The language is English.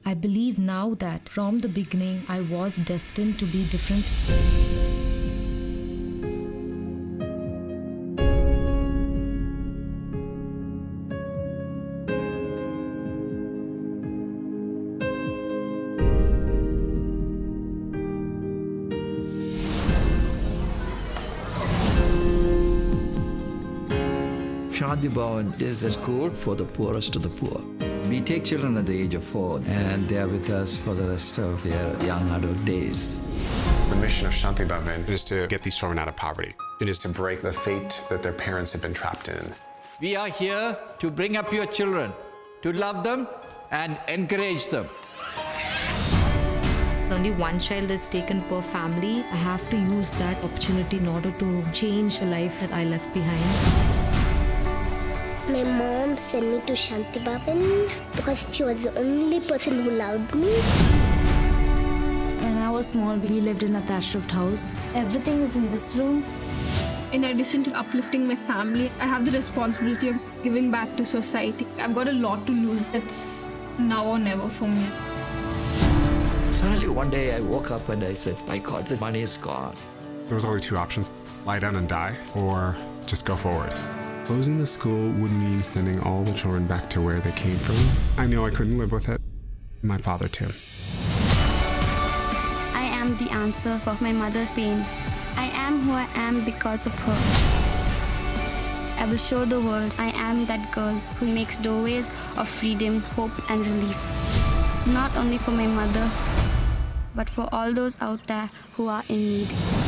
I believe now that from the beginning I was destined to be different. Shanti Bhavan is a school for the poorest of the poor. We take children at the age of 4 and they are with us for the rest of their young adult days. The mission of Shanti Bhavan is to get these children out of poverty. It is to break the fate that their parents have been trapped in. We are here to bring up your children, to love them and encourage them. Only one child is taken per family. I have to use that opportunity in order to change the life that I left behind. My mom sent me to Shanti Bhavan because she was the only person who loved me. When I was small, we lived in a thatched house. Everything is in this room. In addition to uplifting my family, I have the responsibility of giving back to society. I've got a lot to lose. It's now or never for me. Suddenly one day I woke up and I said, my God, the money is gone. There was only 2 options: lie down and die, or just go forward. Closing the school would mean sending all the children back to where they came from. I knew I couldn't live with it. My father too. I am the answer for my mother's pain. I am who I am because of her. I will show the world I am that girl who makes doorways of freedom, hope and relief. Not only for my mother, but for all those out there who are in need.